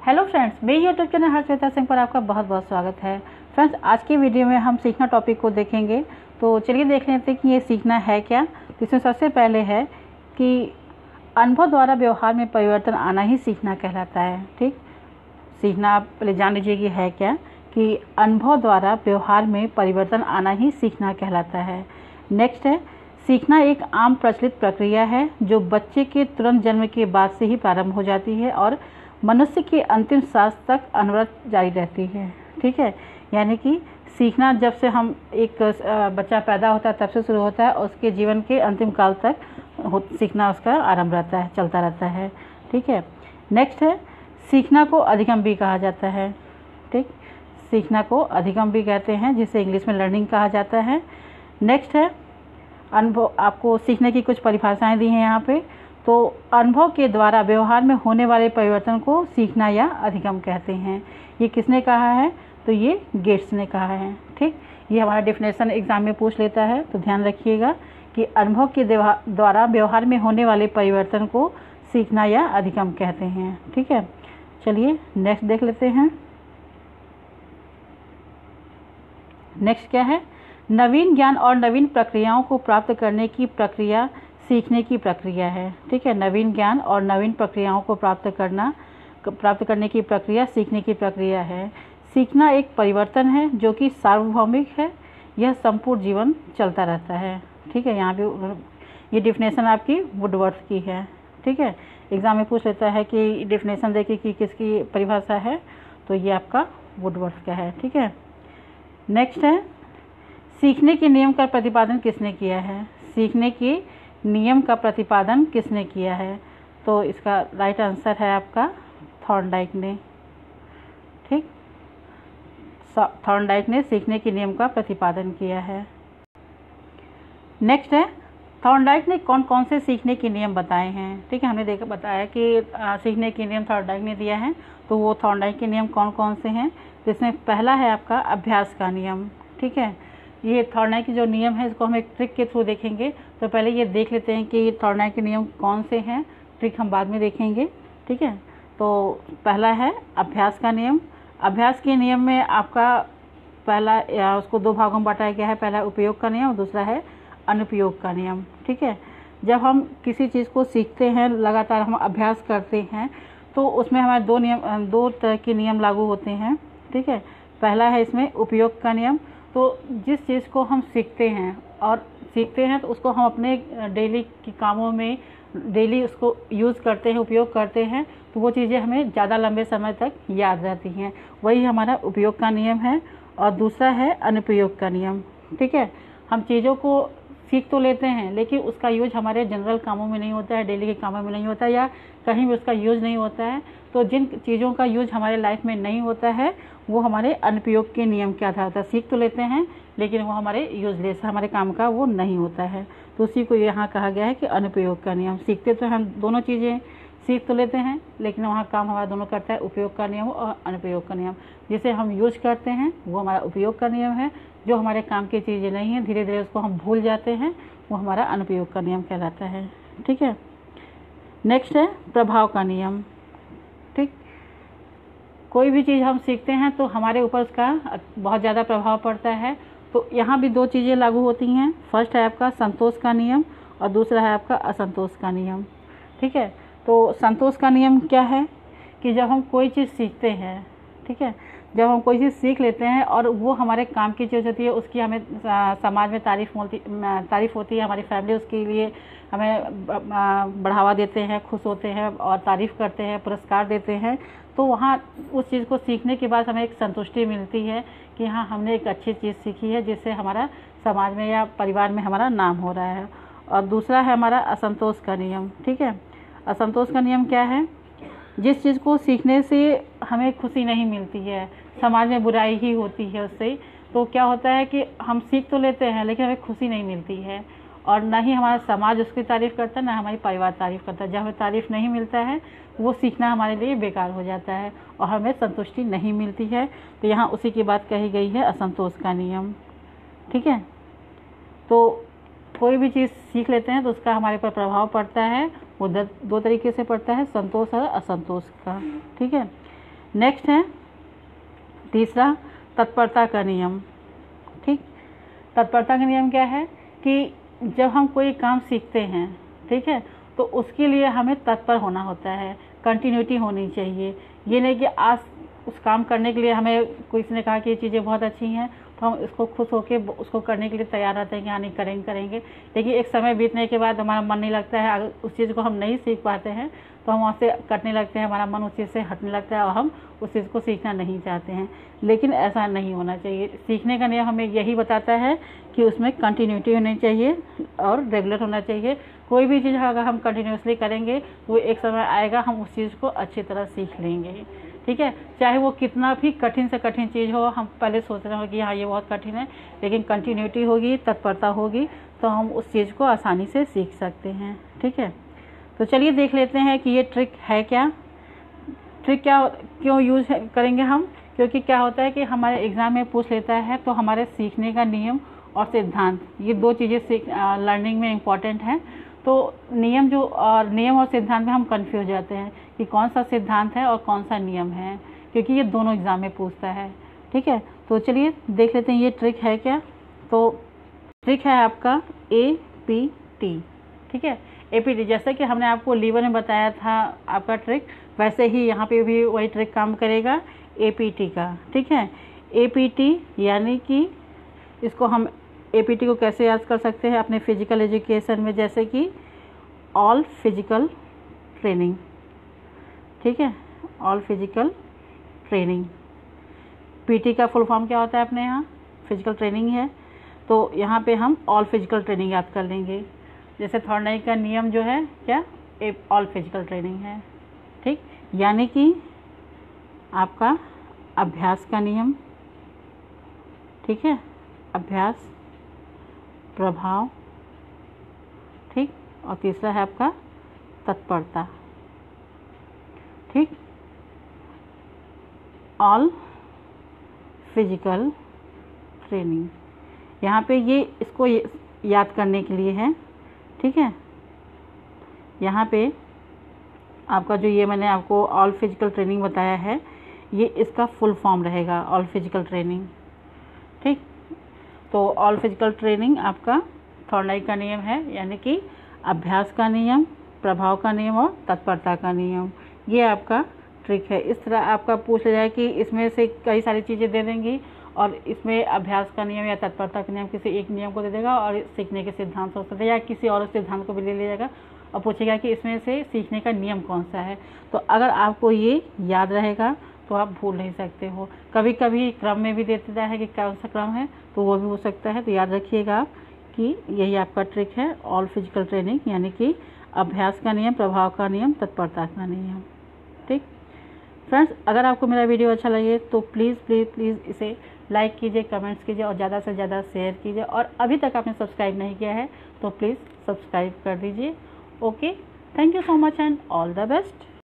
Hello friends, मेरे YouTube channel Harshweta Singh पर आपका बहुत बहुत स्वागत है। फ्रेंड्स, आज की वीडियो में हम सीखना टॉपिक को देखेंगे। तो चलिए देख लेते हैं कि ये सीखना है क्या। तो इसमें सबसे पहले है कि अनुभव द्वारा व्यवहार में परिवर्तन आना ही सीखना कहलाता है। ठीक, सीखना आप पहले जान लीजिए कि है क्या, कि अनुभव द्वारा व्यवहार में परिवर्तन आना ही सीखना कहलाता है। नेक्स्ट है, सीखना एक आम प्रचलित प्रक्रिया है जो बच्चे के तुरंत जन्म के बाद से ही प्रारंभ हो जाती है और मनुष्य की अंतिम सांस तक अनवरत जारी रहती है। ठीक है, यानी कि सीखना जब से हम एक बच्चा पैदा होता है तब से शुरू होता है और उसके जीवन के अंतिम काल तक सीखना उसका आरंभ रहता है, चलता रहता है। ठीक है, नेक्स्ट है, सीखना को अधिगम भी कहा जाता है। ठीक, सीखना को अधिगम भी कहते हैं, जिसे इंग्लिश में लर्निंग कहा जाता है। नेक्स्ट है अनुभव। आपको सीखने की कुछ परिभाषाएं दी हैं यहाँ पे। तो अनुभव के द्वारा व्यवहार में होने वाले परिवर्तन को सीखना या अधिगम कहते हैं। ये किसने कहा है? तो ये गेट्स ने कहा है। ठीक, ये हमारा डेफिनेशन एग्जाम में पूछ लेता है, तो ध्यान रखिएगा कि अनुभव के द्वारा व्यवहार में होने वाले परिवर्तन को सीखना या अधिगम कहते हैं। ठीक है, चलिए नेक्स्ट देख लेते हैं। नेक्स्ट क्या है? नवीन ज्ञान और नवीन प्रक्रियाओं को प्राप्त करने की प्रक्रिया सीखने की प्रक्रिया है। ठीक है, नवीन ज्ञान और नवीन प्रक्रियाओं को प्राप्त करने की प्रक्रिया सीखने की प्रक्रिया है। सीखना एक परिवर्तन है जो कि सार्वभौमिक है, यह संपूर्ण जीवन चलता रहता है। ठीक है, यहाँ पे ये डिफिनेशन आपकी वुडवर्थ की है। ठीक है, एग्जाम में पूछ लेता है कि डिफिनेशन देखिए कि किसकी परिभाषा है, तो ये आपका वुडवर्थ का है। ठीक है, नेक्स्ट है, सीखने के नियम का प्रतिपादन किसने किया है? सीखने के नियम का प्रतिपादन किसने किया है? तो इसका राइट आंसर है आपका थॉर्नडाइक ने। ठीक, थॉर्नडाइक ने सीखने के नियम का प्रतिपादन किया है। नेक्स्ट है, थॉर्नडाइक ने कौन कौन से सीखने के नियम बताए हैं? ठीक है, हमने बताया कि सीखने के नियम थॉर्नडाइक ने दिया है। तो वो थॉर्नडाइक के नियम कौन कौन से हैं? तो इसमें पहला है आपका अभ्यास का नियम। ठीक है, ये थॉर्नडाइक की जो नियम है इसको हम एक ट्रिक के थ्रू देखेंगे। तो पहले ये देख लेते हैं कि थॉर्नडाइक के नियम कौन से हैं, ट्रिक हम बाद में देखेंगे। ठीक है, तो पहला है अभ्यास का नियम। अभ्यास के नियम में आपका पहला उसको दो भागों में बांटा गया है। पहला उपयोग का नियम और दूसरा है अनुपयोग का नियम। ठीक है, जब हम किसी चीज़ को सीखते हैं, लगातार हम अभ्यास करते हैं, तो उसमें हमारे दो तरह के नियम लागू होते हैं। ठीक है, पहला है इसमें उपयोग का नियम। तो जिस चीज़ को हम सीखते हैं तो उसको हम अपने डेली के कामों में डेली उसको यूज़ करते हैं, उपयोग करते हैं, तो वो चीज़ें हमें ज़्यादा लंबे समय तक याद रहती हैं। वही हमारा उपयोग का नियम है। और दूसरा है अनुपयोग का नियम। ठीक है, हम चीज़ों को सीख तो लेते हैं लेकिन उसका यूज हमारे जनरल कामों में नहीं होता है, डेली के कामों में नहीं होता है, या कहीं भी उसका यूज नहीं होता है। तो जिन चीज़ों का यूज हमारे लाइफ में नहीं होता है वो हमारे अनुपयोग के नियम के आधार पर सीख तो लेते हैं लेकिन वो हमारे यूजलेस, हमारे काम का वो नहीं होता है। तो उसी को यहाँ कहा गया है कि अनुपयोग का नियम। सीखते तो हम दोनों चीज़ें सीख तो लेते हैं लेकिन वहाँ काम हमारा दोनों करता है, उपयोग का नियम और अनुपयोग का नियम। जिसे हम यूज करते हैं वो हमारा उपयोग का नियम है, जो हमारे काम की चीज़ें नहीं हैं, धीरे धीरे उसको हम भूल जाते हैं, वो हमारा अनुपयोग का नियम कहलाता है। ठीक है, नेक्स्ट है प्रभाव का नियम। ठीक, कोई भी चीज़ हम सीखते हैं तो हमारे ऊपर उसका बहुत ज़्यादा प्रभाव पड़ता है। तो यहाँ भी दो चीज़ें लागू होती हैं। फर्स्ट है आपका संतोष का नियम और दूसरा है आपका असंतोष का नियम। ठीक है, तो संतोष का नियम क्या है कि जब हम कोई चीज़ सीखते हैं, ठीक है, जब हम कोई चीज़ सीख लेते हैं और वो हमारे काम की चीज़ होती है, उसकी हमें समाज में तारीफ़ होती है, हमारी फैमिली उसके लिए हमें बढ़ावा देते हैं, खुश होते हैं और तारीफ़ करते हैं, पुरस्कार देते हैं, तो वहाँ उस चीज़ को सीखने के बाद हमें एक संतुष्टि मिलती है कि हाँ, हमने एक अच्छी चीज़ सीखी है जिससे हमारा समाज में या परिवार में हमारा नाम हो रहा है। और दूसरा है हमारा असंतोष का नियम। ठीक है, असंतोष का नियम क्या है? जिस चीज़ को सीखने से हमें खुशी नहीं मिलती है, समाज में बुराई ही होती है उससे, तो क्या होता है कि हम सीख तो लेते हैं लेकिन हमें खुशी नहीं मिलती है और ना ही हमारा समाज उसकी तारीफ़ करता है, ना हमारी परिवार तारीफ़ करता है। जब हमें तारीफ़ नहीं मिलता है वो सीखना हमारे लिए बेकार हो जाता है और हमें संतुष्टि नहीं मिलती है। तो यहाँ उसी की बात कही गई है, असंतोष का नियम। ठीक है, तो कोई भी चीज़ सीख लेते हैं तो उसका हमारे पर प्रभाव पड़ता है, वो दो तरीके से पड़ता है, संतोष और असंतोष का। ठीक है, नेक्स्ट है तीसरा तत्परता का नियम। ठीक, तत्परता का नियम क्या है कि जब हम कोई काम सीखते हैं, ठीक है, तो उसके लिए हमें तत्पर होना होता है, कंटिन्यूटी होनी चाहिए। ये नहीं कि आज उस काम करने के लिए हमें किसी ने कहा कि ये चीज़ें बहुत अच्छी हैं तो हम इसको खुश होकर उसको करने के लिए तैयार रहते हैं कि हाँ नहीं करेंगे, लेकिन एक समय बीतने के बाद हमारा मन नहीं लगता है, अगर उस चीज़ को हम नहीं सीख पाते हैं तो हम वहाँ से कटने लगते हैं, हमारा मन उस चीज़ से हटने लगता है और हम उस चीज़ को सीखना नहीं चाहते हैं। लेकिन ऐसा नहीं होना चाहिए। सीखने का नियम हमें यही बताता है कि उसमें कंटिन्यूटी होनी चाहिए और रेगुलर होना चाहिए। कोई भी चीज़ अगर हम कंटिन्यूसली करेंगे तो एक समय आएगा हम उस चीज़ को अच्छी तरह सीख लेंगे। ठीक है, चाहे वो कितना भी कठिन से कठिन चीज़ हो, हम पहले सोच रहे हो कि हाँ ये बहुत कठिन है, लेकिन कंटिन्यूटी होगी, तत्परता होगी तो हम उस चीज़ को आसानी से सीख सकते हैं। ठीक है, तो चलिए देख लेते हैं कि ये ट्रिक है क्या। ट्रिक क्या क्यों यूज़ करेंगे हम, क्योंकि क्या होता है कि हमारे एग्ज़ाम में पूछ लेता है तो हमारे सीखने का नियम और सिद्धांत, ये दो चीज़ें लर्निंग में इम्पॉर्टेंट हैं। तो नियम और सिद्धांत में हम कंफ्यूज हो जाते हैं कि कौन सा सिद्धांत है और कौन सा नियम है, क्योंकि ये दोनों एग्ज़ाम में पूछता है। ठीक है, तो चलिए देख लेते हैं ये ट्रिक है क्या। तो ट्रिक है आपका APT। ठीक है, APT जैसे कि हमने आपको लीवर में बताया था आपका ट्रिक, वैसे ही यहाँ पे भी वही ट्रिक काम करेगा APT का। ठीक है, APT यानी कि इसको हम APT को कैसे याद कर सकते हैं अपने फिजिकल एजुकेशन में, जैसे कि ऑल फिजिकल ट्रेनिंग। ठीक है, ऑल फिजिकल ट्रेनिंग। PT का फुल फॉर्म क्या होता है अपने यहाँ, फिजिकल ट्रेनिंग है, तो यहाँ पे हम ऑल फिजिकल ट्रेनिंग याद कर लेंगे। जैसे थॉर्नडाइक का नियम जो है क्या, ऑल फिजिकल ट्रेनिंग है। ठीक, यानी कि आपका अभ्यास का नियम। ठीक है, अभ्यास, प्रभाव, ठीक, और तीसरा है आपका तत्परता। ठीक, ऑल फिजिकल ट्रेनिंग, यहाँ पे ये इसको याद करने के लिए है। ठीक है, यहाँ पे आपका जो ये मैंने आपको ऑल फिजिकल ट्रेनिंग बताया है, ये इसका फुल फॉर्म रहेगा ऑल फिजिकल ट्रेनिंग। ठीक, तो ऑल फिजिकल ट्रेनिंग आपका थॉर्नडाइक का नियम है, यानी कि अभ्यास का नियम, प्रभाव का नियम और तत्परता का नियम। ये आपका ट्रिक है। इस तरह आपका पूछ लिया जाए कि इसमें से कई सारी चीज़ें दे देंगी और इसमें अभ्यास का नियम या तत्परता का नियम किसी एक नियम को दे देगा और सीखने के सिद्धांत हो सकते हैं, या किसी और सिद्धांत को भी ले लिया जाएगा और पूछेगा कि इसमें से सीखने का नियम कौन सा है। तो अगर आपको ये याद रहेगा तो आप भूल नहीं सकते हो। कभी कभी क्रम में भी दे देता है कि कौन सा क्रम है, तो वो भी हो सकता है। तो याद रखिएगा आप कि यही आपका ट्रिक है ऑल फिजिकल ट्रेनिंग, यानी कि अभ्यास का नियम, प्रभाव का नियम, तत्परता का नियम। ठीक फ्रेंड्स, अगर आपको मेरा वीडियो अच्छा लगे तो प्लीज़ प्लीज़ प्लीज़ इसे लाइक कीजिए, कमेंट्स कीजिए और ज़्यादा से ज़्यादा शेयर कीजिए। और अभी तक आपने सब्सक्राइब नहीं किया है तो प्लीज़ सब्सक्राइब कर दीजिए। Okay, thank you so much and all the best.